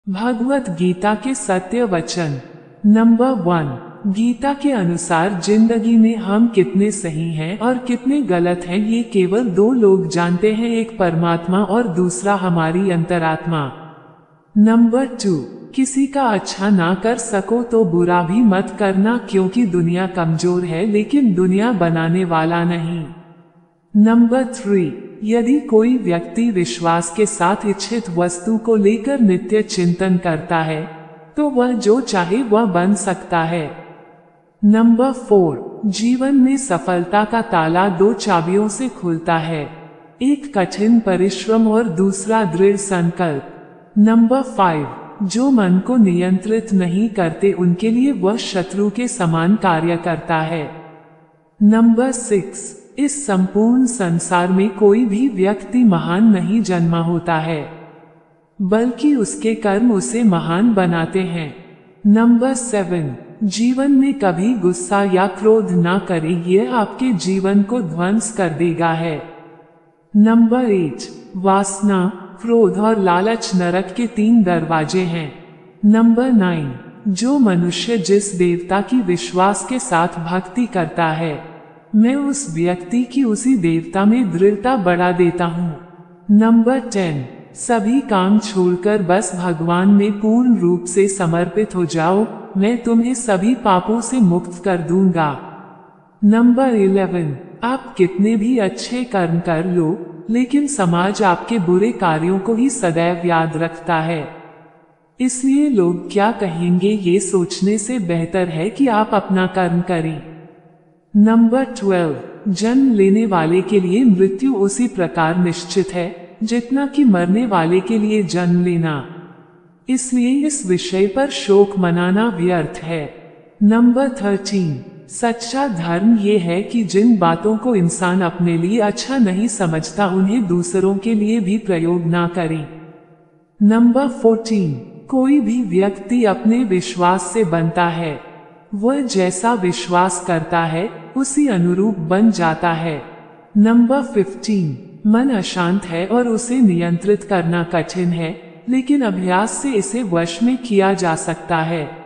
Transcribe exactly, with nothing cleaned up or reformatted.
भगवत गीता के सत्य वचन। नंबर वन, गीता के अनुसार जिंदगी में हम कितने सही हैं और कितने गलत हैं ये केवल दो लोग जानते हैं, एक परमात्मा और दूसरा हमारी अंतरात्मा। नंबर टू, किसी का अच्छा ना कर सको तो बुरा भी मत करना, क्योंकि दुनिया कमजोर है लेकिन दुनिया बनाने वाला नहीं। नंबर थ्री, यदि कोई व्यक्ति विश्वास के साथ इच्छित वस्तु को लेकर नित्य चिंतन करता है तो वह जो चाहे वह बन सकता है। नंबर फोर, जीवन में सफलता का ताला दो चाबियों से खुलता है, एक कठिन परिश्रम और दूसरा दृढ़ संकल्प। नंबर फाइव, जो मन को नियंत्रित नहीं करते उनके लिए वह शत्रु के समान कार्य करता है। नंबर सिक्स, इस संपूर्ण संसार में कोई भी व्यक्ति महान नहीं जन्मा होता है, बल्कि उसके कर्म उसे महान बनाते हैं। नंबर सेवन, जीवन में कभी गुस्सा या क्रोध ना करें, यह आपके जीवन को ध्वंस कर देगा है। नंबर एट, वासना, क्रोध और लालच नरक के तीन दरवाजे हैं। नंबर नाइन, जो मनुष्य जिस देवता की विश्वास के साथ भक्ति करता है मैं उस व्यक्ति की उसी देवता में दृढ़ता बढ़ा देता हूँ। नंबर टेन, सभी काम छोड़कर बस भगवान में पूर्ण रूप से समर्पित हो जाओ, मैं तुम्हें सभी पापों से मुक्त कर दूंगा। नंबर इलेवन, आप कितने भी अच्छे कर्म कर लो लेकिन समाज आपके बुरे कार्यों को ही सदैव याद रखता है, इसलिए लोग क्या कहेंगे ये सोचने से बेहतर है कि आप अपना कर्म करें। नंबर ट्वेल्व, जन्म लेने वाले के लिए मृत्यु उसी प्रकार निश्चित है जितना कि मरने वाले के लिए जन्म लेना, इसलिए इस विषय पर शोक मनाना व्यर्थ है। नंबर थर्टीन, सच्चा धर्म ये है कि जिन बातों को इंसान अपने लिए अच्छा नहीं समझता उन्हें दूसरों के लिए भी प्रयोग ना करें। नंबर फोर्टीन, कोई भी व्यक्ति अपने विश्वास से बनता है, वह जैसा विश्वास करता है उसी अनुरूप बन जाता है। नंबर फिफ्टीन, मन अशांत है और उसे नियंत्रित करना कठिन है, लेकिन अभ्यास से इसे वश में किया जा सकता है।